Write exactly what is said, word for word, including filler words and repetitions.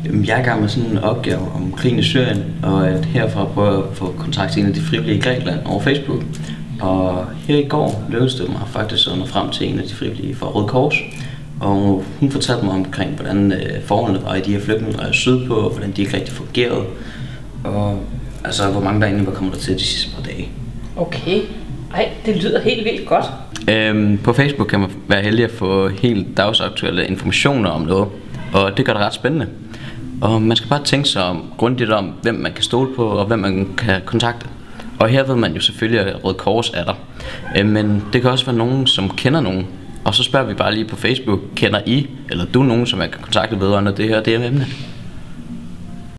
Jeg er i gang med sådan en opgave om krigen i Syrien, og at herfra prøver at få kontakt til en af de frivillige i Grækenland over Facebook. Og her i går lykkedes det mig faktisk at nå frem til en af de frivillige fra Røde Kors. Og hun fortalte mig omkring, hvordan forholdene var i de her flygtningelejre sydpå, og hvordan de ikke rigtig fungerede. Og altså, hvor mange der egentlig var kommet der til de sidste par dage. Okay. Ej, det lyder helt vildt godt. Øhm, på Facebook kan man være heldig at få helt dagsaktuelle informationer om noget, og det gør det ret spændende. Og man skal bare tænke sig om, grundigt om, hvem man kan stole på, og hvem man kan kontakte. Og her ved man jo selvfølgelig, at Røde Kors er der. Øhm, men det kan også være nogen, som kender nogen. Og så spørger vi bare lige på Facebook, kender I, eller du nogen, som jeg kan kontakte vedrørende det her det her emne?